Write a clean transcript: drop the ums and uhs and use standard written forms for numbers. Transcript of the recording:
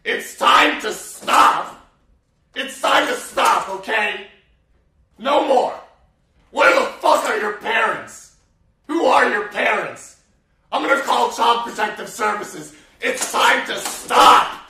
It's time to stop. It's time to stop, okay? No more. Where the fuck are your parents? Who are your parents? I'm gonna call Child Protective Services. It's time to stop.